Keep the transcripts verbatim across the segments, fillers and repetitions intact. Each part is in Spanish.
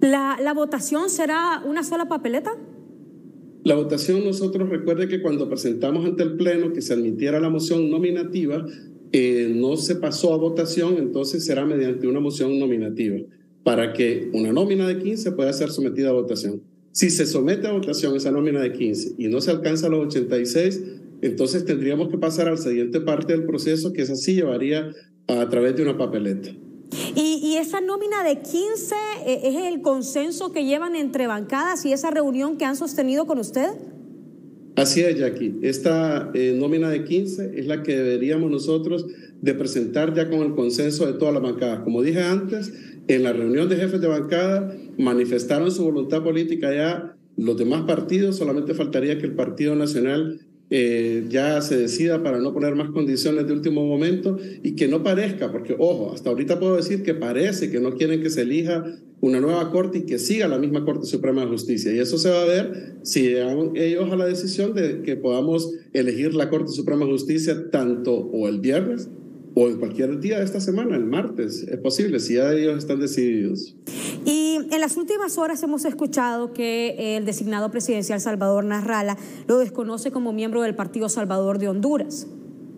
¿La, la votación será una sola papeleta? La votación, nosotros recuerde que cuando presentamos ante el Pleno que se admitiera la moción nominativa, eh, no se pasó a votación, entonces será mediante una moción nominativa, para que una nómina de quince pueda ser sometida a votación. Si se somete a votación esa nómina de quince y no se alcanza los ochenta y seis, entonces tendríamos que pasar a la siguiente parte del proceso, que esa sí llevaría a, a través de una papeleta. ¿Y, y esa nómina de quince eh, es el consenso que llevan entre bancadas y esa reunión que han sostenido con usted? Así es, Jackie. Esta eh, nómina de quince es la que deberíamos nosotros de presentar ya con el consenso de todas las bancadas. Como dije antes, en la reunión de jefes de bancada manifestaron su voluntad política ya los demás partidos, solamente faltaría que el Partido Nacional eh, ya se decida para no poner más condiciones de último momento y que no parezca, porque ojo, hasta ahorita puedo decir que parece que no quieren que se elija una nueva corte y que siga la misma Corte Suprema de Justicia. Y eso se va a ver si llegan ellos a la decisión de que podamos elegir la Corte Suprema de Justicia tanto o el viernes o en cualquier día de esta semana, el martes. Es posible, si ya ellos están decididos. Y en las últimas horas hemos escuchado que el designado presidencial Salvador Narrala lo desconoce como miembro del Partido Salvador de Honduras.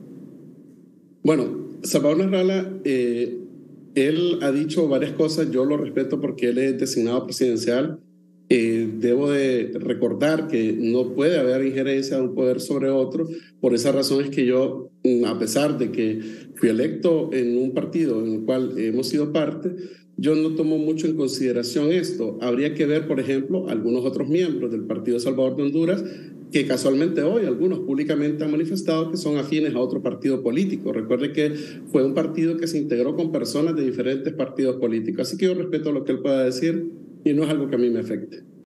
Bueno, Salvador Narrala, eh, él ha dicho varias cosas, yo lo respeto porque él es designado presidencial. Eh, debo de recordar que no puede haber injerencia de un poder sobre otro. Por esa razón es que yo, a pesar de que fui electo en un partido en el cual hemos sido parte, yo no tomo mucho en consideración esto. Habría que ver, por ejemplo, algunos otros miembros del Partido Salvador de Honduras que casualmente hoy algunos públicamente han manifestado que son afines a otro partido político. Recuerde que fue un partido que se integró con personas de diferentes partidos políticos. Así que yo respeto lo que él pueda decir y no es algo que a mí me afecte.